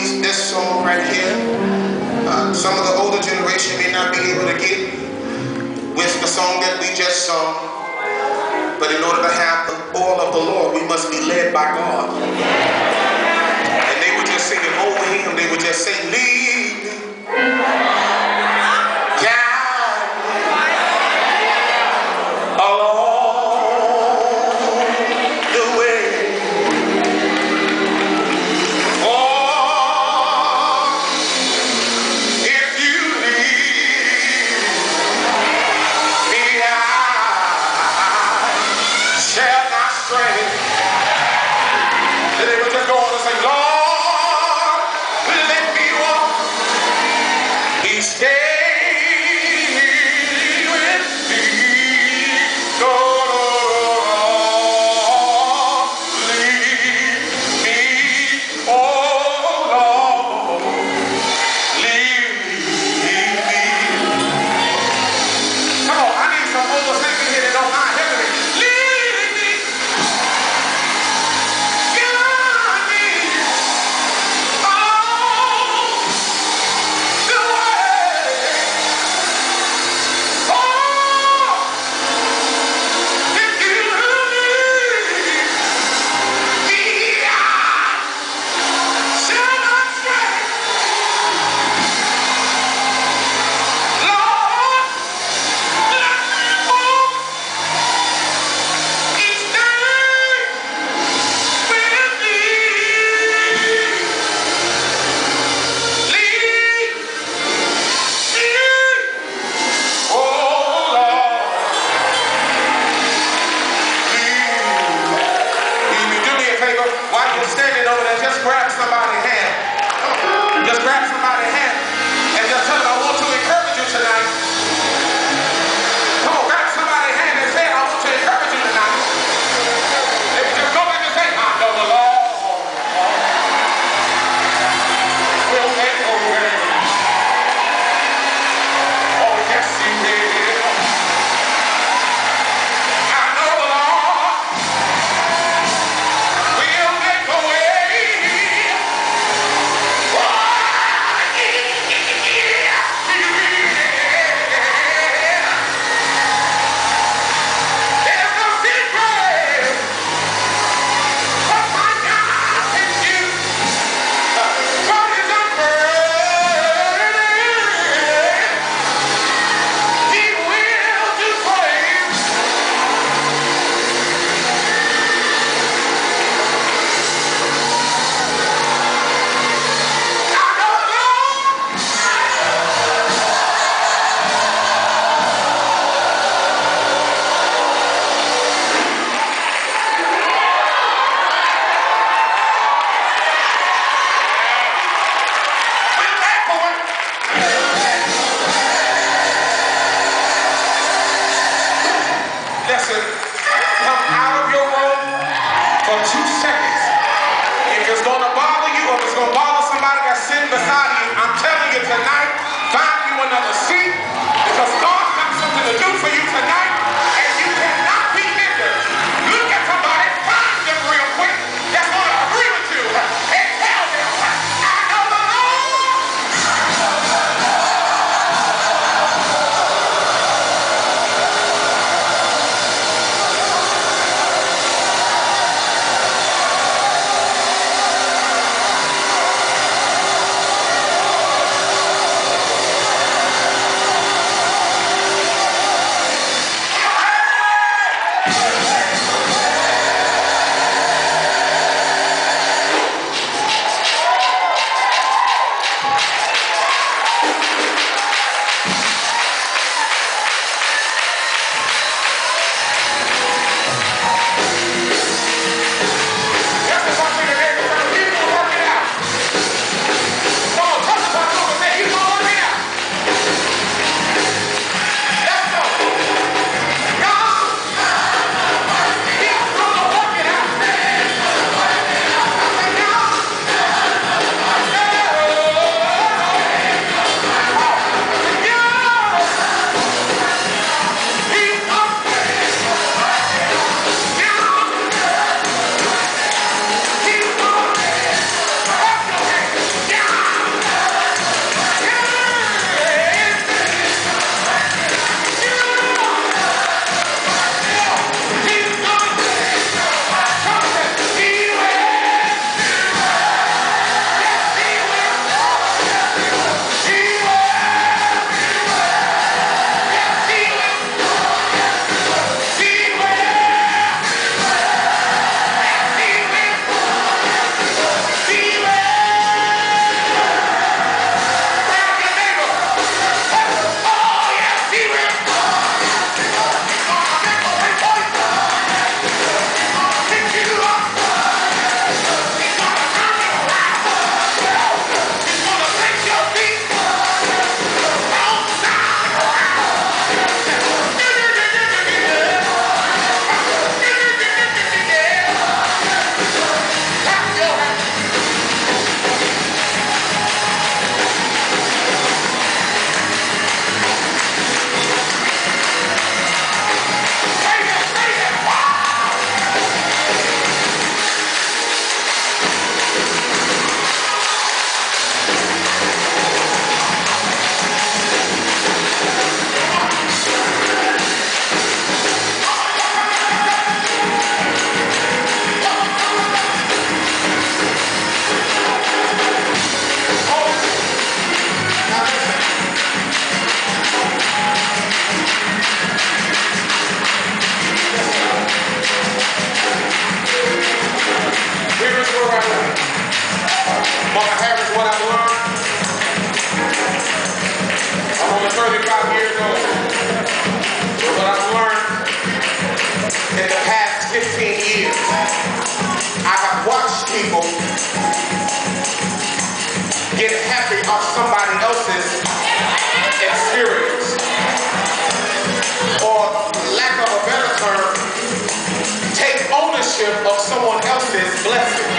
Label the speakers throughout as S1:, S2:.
S1: this song right here. Some of the older generation may not be able to get with the song that we just sung, but in order to have the oil of the Lord, we must be led by God. And they were just singing over him. They would just say, lead me, guide me along the way. what I've learned. I'm only 35 years old. But what I've learned in the past 15 years, I have watched people get happy off somebody else's experience. Or, lack of a better term, take ownership of someone else's blessing.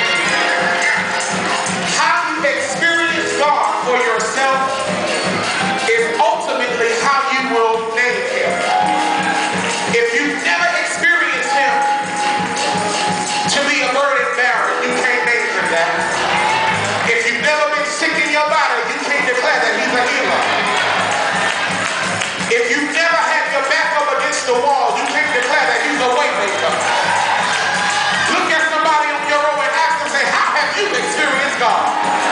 S1: How you experience God for yourself is ultimately how you will name Him. If you've never experienced Him to be a burden bearer, you can't name Him that. If you've never been sick in your body, you can't declare that He's a healer. If you've never had your back up against the wall, you can't declare that He's a way maker. Look at somebody on your row and ask them, say, how have you experienced God?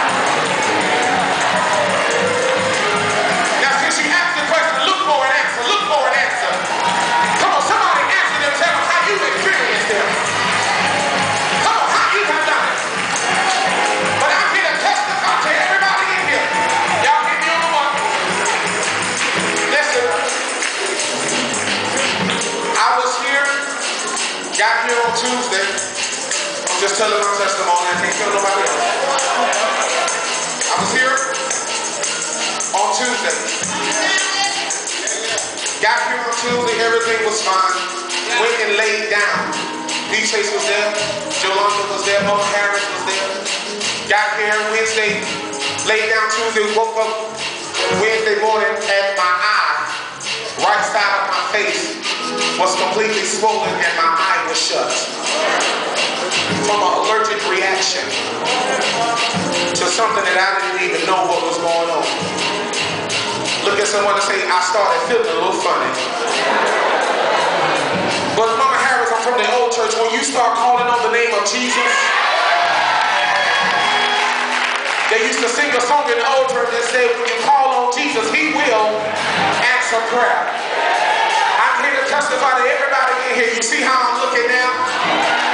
S1: Now, since you asked the question, look for an answer. Look for an answer. Come on, somebody answer them, tell them how you experienced Him. Come on, how you have done it. But I'm here to testify to everybody in here. Y'all give me on the one. Listen, I was here, got here on Tuesday. I'm just telling my testimony. I can't tell nobody else. I was here on Tuesday. Got here on Tuesday. Everything was fine. Went and laid down. B-Chase was there. Jolanda was there. Mama Harris was there. Got here Wednesday. Laid down Tuesday. Woke up Wednesday morning and my eye, right side of my face, was completely swollen and my eye was shut. From an allergic reaction to something that I didn't even know what was going on. Look at someone and say, I started feeling a little funny. But Mama Harris, I'm from the old church. When you start calling on the name of Jesus, they used to sing a song in the old church that said, when you call on Jesus, He will answer prayer. I'm here to testify to everybody in here. You see how I'm looking now?